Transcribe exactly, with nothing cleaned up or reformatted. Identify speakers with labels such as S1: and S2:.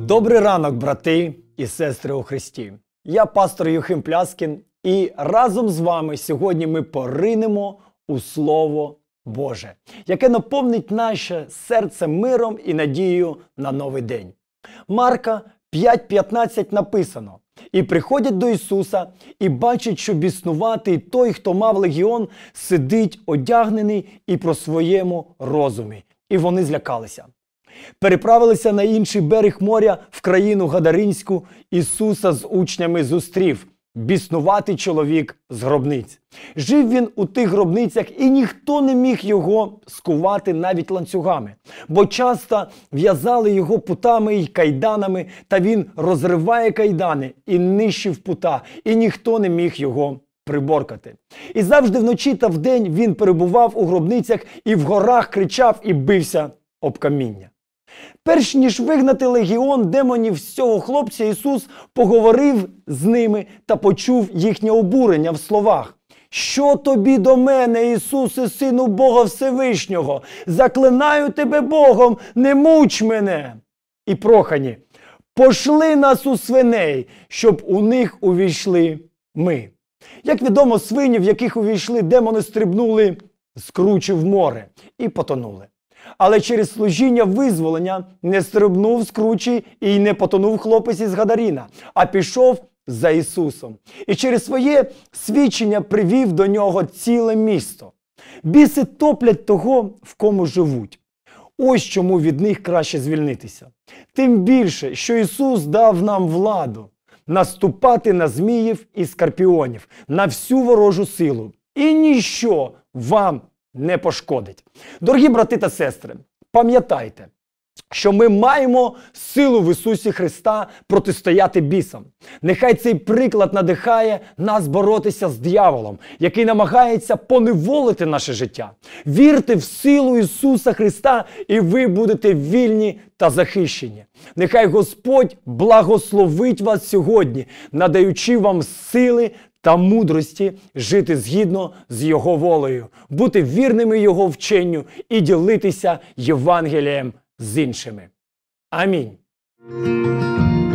S1: Добрий ранок, брати і сестри у Христі. Я пастор Юхим Пляскін, і разом з вами сьогодні ми поринемо у Слово Боже, яке наповнить наше серце миром і надією на новий день. Марка п'ять п'ятнадцять написано: «І приходять до Ісуса, і бачать, що біснуватий той, хто мав легіон, сидить одягнений і про своєму розумі. І вони злякалися. Переправилися на інший берег моря, в країну Гадаринську. Ісуса з учнями зустрів біснуватий чоловік з гробниць. Жив він у тих гробницях, і ніхто не міг його скувати навіть ланцюгами, бо часто в'язали його путами й кайданами, та він розриває кайдани і нищив пута, і ніхто не міг його приборкати. І завжди вночі та вдень він перебував у гробницях і в горах кричав і бився об каміння». Перш ніж вигнати легіон демонів з цього хлопця, Ісус поговорив з ними та почув їхнє обурення в словах: «Що тобі до мене, Ісусе, Сину Бога Всевишнього? Заклинаю тебе Богом, не муч мене!» І прохані: «Пошли нас у свиней, щоб у них увійшли ми». Як відомо, свині, в яких увійшли демони, стрибнули з кручі в море і потонули. Але через служіння визволення не стрибнув з кручі і не потонув хлопець із Гадаріна, а пішов за Ісусом. І через своє свідчення привів до нього ціле місто. Біси топлять того, в кому живуть. Ось чому від них краще звільнитися. Тим більше, що Ісус дав нам владу наступати на зміїв і скорпіонів, на всю ворожу силу. І ніщо вам не пошкодить. Дорогі брати та сестри, пам'ятайте, що ми маємо силу в Ісусі Христа протистояти бісам. Нехай цей приклад надихає нас боротися з дияволом, який намагається поневолити наше життя. Вірте в силу Ісуса Христа, і ви будете вільні та захищені. Нехай Господь благословить вас сьогодні, надаючи вам сили та мудрості жити згідно з Його волею, бути вірними Його вченню і ділитися Євангелієм з іншими. Амінь.